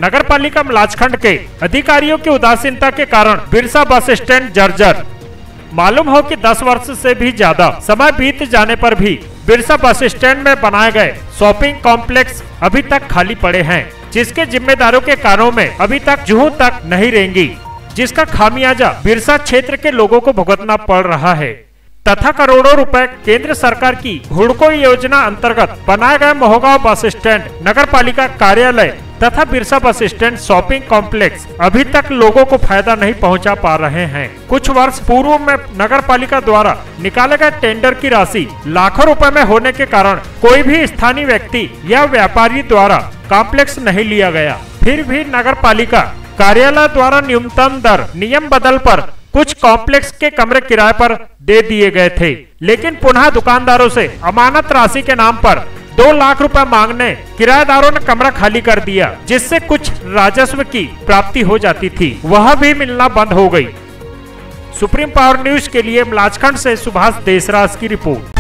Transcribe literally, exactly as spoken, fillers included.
नगर पालिका मलाजखंड के अधिकारियों की उदासीनता के कारण बिरसा बस स्टैंड जर्जर। मालूम हो कि दस वर्ष से भी ज्यादा समय बीत जाने पर भी बिरसा बस स्टैंड में बनाए गए शॉपिंग कॉम्प्लेक्स अभी तक खाली पड़े हैं, जिसके जिम्मेदारों के कानों में अभी तक जूं तक नहीं रेंगी, जिसका खामियाजा बिरसा क्षेत्र के लोगों को भुगतना पड़ रहा है तथा करोड़ों रुपए केंद्र सरकार की हुडको योजना अंतर्गत बनाए गए मोहगांव बस स्टैंड, नगर पालिका कार्यालय तथा Birsa bus stand shopping complex अभी तक लोगों को फायदा नहीं पहुंचा पा रहे हैं। कुछ वर्ष पूर्व में नगर पालिका द्वारा निकाले गए टेंडर की राशि लाखों रुपए में होने के कारण कोई भी स्थानीय व्यक्ति या व्यापारी द्वारा कॉम्प्लेक्स नहीं लिया गया। फिर भी नगर पालिका कार्यालय द्वारा न्यूनतम दर नियम बदल पर कुछ कॉम्प्लेक्स के कमरे किराए पर दे दिए गए थे, लेकिन पुनः दुकानदारों से अमानत राशि के नाम पर दो लाख रुपए मांगने किराएदारों ने कमरा खाली कर दिया, जिससे कुछ राजस्व की प्राप्ति हो जाती थी, वह भी मिलना बंद हो गई। सुप्रीम पावर न्यूज के लिए मलाजखंड से सुभाष देसराज की रिपोर्ट।